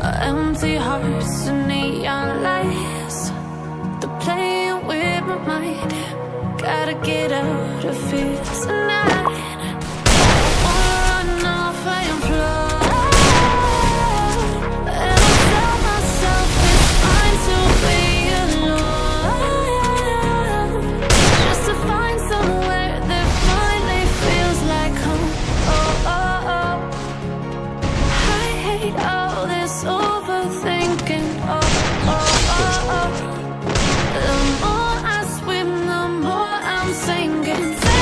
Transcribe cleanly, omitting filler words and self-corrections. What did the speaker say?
empty hearts and neon lights. They're playing with my mind. Gotta get out of here tonight. Wanna run off and fly. And I tell myself it's fine to be alone, just to find somewhere that finally feels like home. Oh, oh, oh. I hate all this overthinking. Oh, oh, oh, oh. The more I swim, the more I'm sinking.